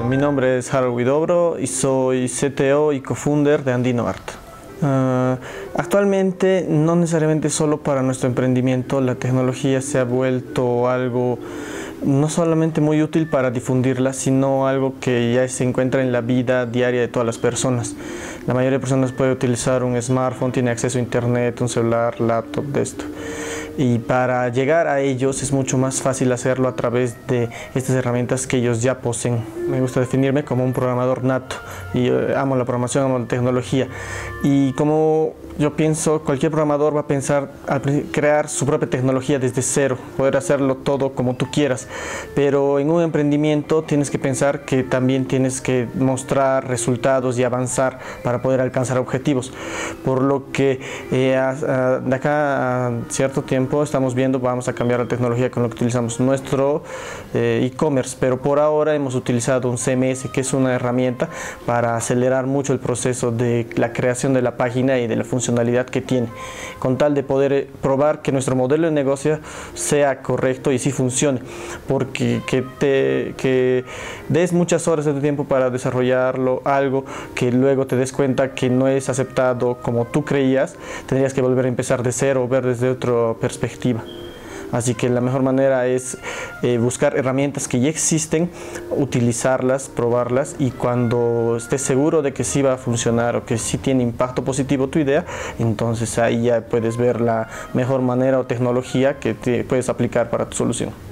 Mi nombre es Harold Huidobro y soy CTO y co-founder de Andino Art. Actualmente, no necesariamente solo para nuestro emprendimiento, la tecnología se ha vuelto algo no solamente muy útil para difundirla, sino algo que ya se encuentra en la vida diaria de todas las personas. La mayoría de personas puede utilizar un smartphone, tiene acceso a internet, un celular, laptop, de esto. Y para llegar a ellos es mucho más fácil hacerlo a través de estas herramientas que ellos ya poseen. Me gusta definirme como un programador nato y amo la programación, amo la tecnología. Y como yo pienso, cualquier programador va a pensar al crear su propia tecnología desde cero, poder hacerlo todo como tú quieras. Pero en un emprendimiento tienes que pensar que también tienes que mostrar resultados y avanzar para poder alcanzar objetivos. Por lo que de acá a cierto tiempo estamos viendo, vamos a cambiar la tecnología con lo que utilizamos nuestro e-commerce, pero por ahora hemos utilizado un CMS, que es una herramienta para acelerar mucho el proceso de la creación de la página y de la funcionalidad que tiene, con tal de poder probar que nuestro modelo de negocio sea correcto y sí funcione, porque que des muchas horas de tu tiempo para desarrollarlo, algo que luego te des cuenta que no es aceptado como tú creías, tendrías que volver a empezar de cero o ver desde otra perspectiva. Así que la mejor manera es buscar herramientas que ya existen, utilizarlas, probarlas, y cuando estés seguro de que sí va a funcionar o que sí tiene impacto positivo tu idea, entonces ahí ya puedes ver la mejor manera o tecnología que te puedes aplicar para tu solución.